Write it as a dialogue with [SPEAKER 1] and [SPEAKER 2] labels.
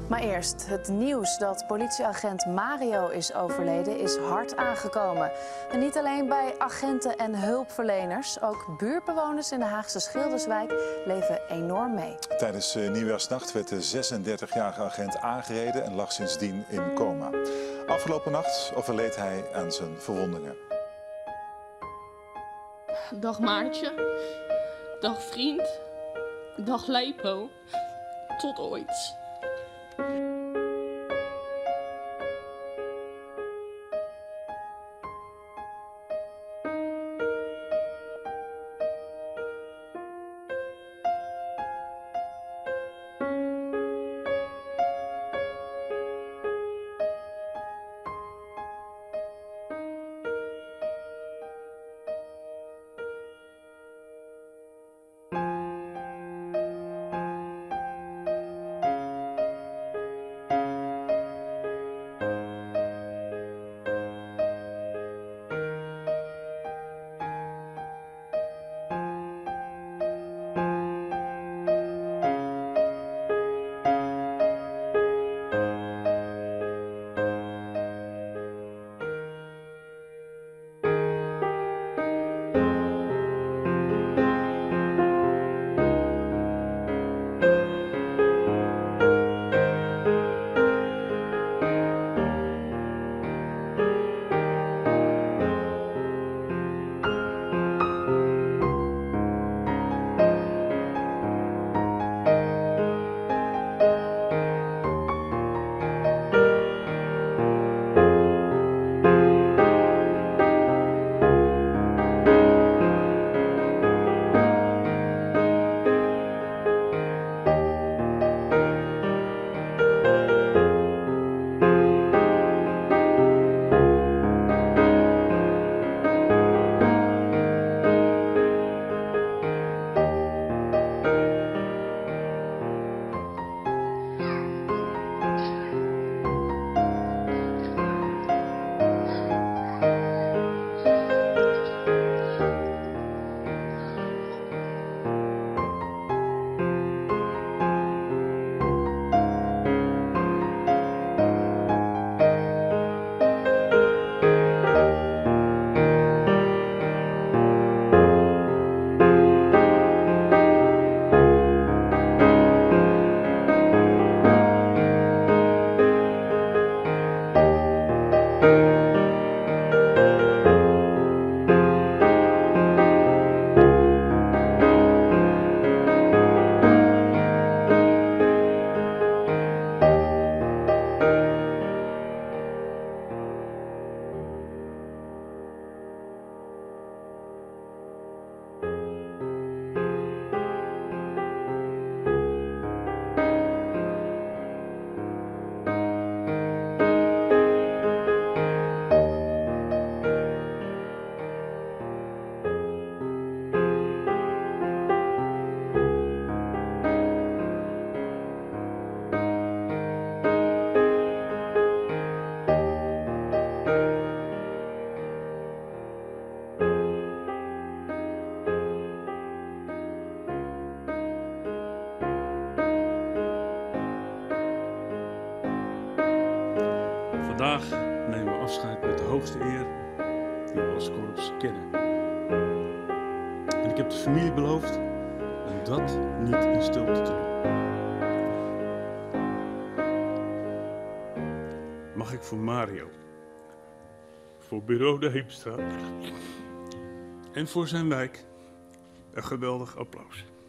[SPEAKER 1] Maar eerst, het nieuws dat politieagent Mario is overleden is hard aangekomen. En niet alleen bij agenten en hulpverleners, ook buurtbewoners in de Haagse Schilderswijk leven enorm mee.
[SPEAKER 2] Tijdens nieuwjaarsnacht werd de 36-jarige agent aangereden en lag sindsdien in coma. Afgelopen nacht overleed hij aan zijn verwondingen.
[SPEAKER 3] Dag Maartje, dag vriend, dag Leipo, tot ooit.
[SPEAKER 4] Vandaag nemen we afscheid met de hoogste eer die we als korps kennen. En ik heb de familie beloofd om dat niet in stilte te doen. Mag ik voor Mario, voor bureau de Heemstraat en voor zijn wijk een geweldig applaus.